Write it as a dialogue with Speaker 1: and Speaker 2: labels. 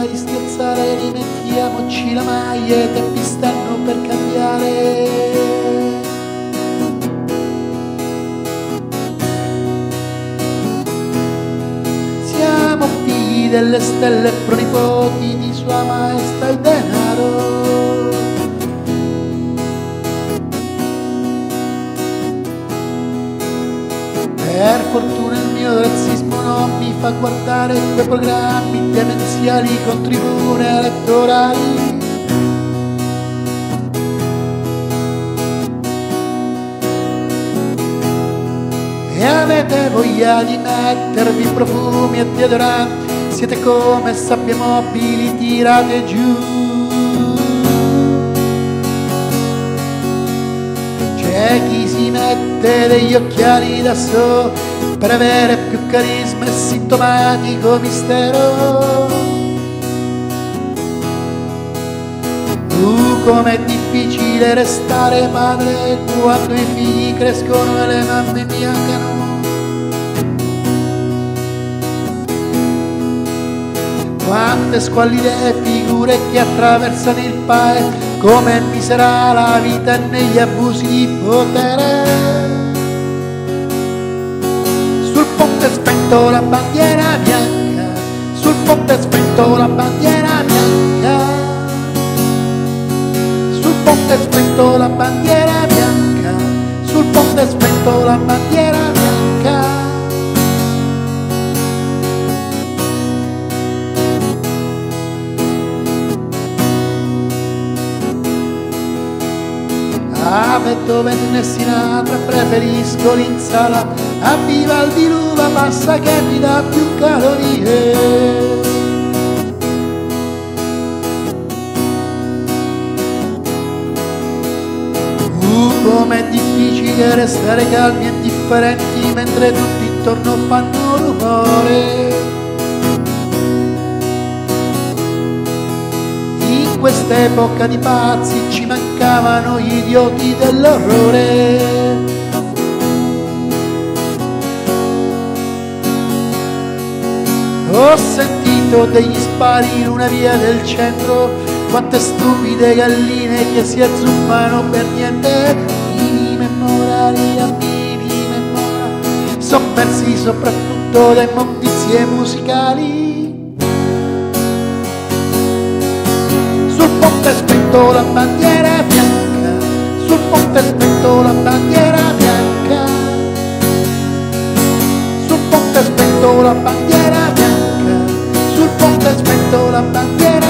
Speaker 1: di scherzare, rimettiamoci la maglia, i tempi stanno per cambiare. Siamo figli delle stelle, pronipoti di Sua Maestà il denaro. Per fortuna il mio razzismo non mi fa guardare quei programmi demenziali con tribune elettorali. E avete voglia di mettervi profumi e deodoranti, siete come sabbie mobili tirate giù. C'è chi si mette degli occhiali da sole per avere più carisma e sintomatico mistero. Com'è difficile restare madre quando i figli crescono e le mamme biancano. Quante squallide figure che attraversano il paese, come miserà la vita negli abusi di potere. Sul ponte spento la bandiera bianca, sul ponte spento la bandiera bianca, sul ponte spento la bandiera bianca, sul ponte spento la bandiera bianca. A Beethoven e Sinatra preferisco l'insalata, a Vivaldi l'uva passa che mi dà più calorie. Com'è difficile restare calmi e indifferenti mentre tutti intorno fanno rumore. In quest'epoca di pazzi ci mancavano gli idioti dell'orrore. Ho sentito degli spari in una via del centro, quante stupide galline che si azzuffano per niente. Minime morali, minime morali, son persi soprattutto da immondizie musicali. Sul ponte spento la bandiera bianca, sul ponte spento la bandiera bianca, sul ponte spento la bandiera bianca, sul ponte spento la bandiera